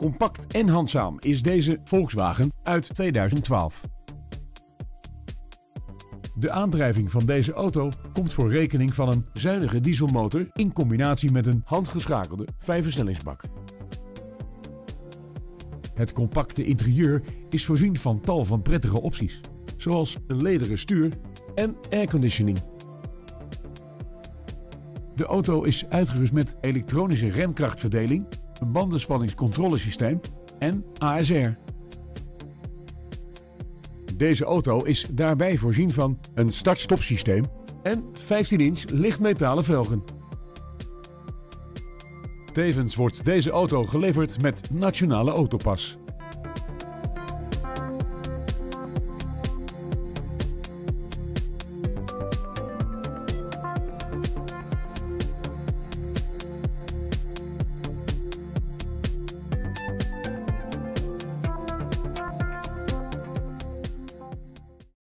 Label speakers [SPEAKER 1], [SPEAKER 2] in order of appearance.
[SPEAKER 1] Compact en handzaam is deze Volkswagen uit 2012. De aandrijving van deze auto komt voor rekening van een zuinige dieselmotor in combinatie met een handgeschakelde 5-versnellingsbak. Het compacte interieur is voorzien van tal van prettige opties, zoals een lederen stuur en airconditioning. De auto is uitgerust met elektronische remkrachtverdeling, een bandenspanningscontrolesysteem en ASR. Deze auto is daarbij voorzien van een start-stop systeem en 15-inch lichtmetalen velgen. Tevens wordt deze auto geleverd met Nationale Autopas.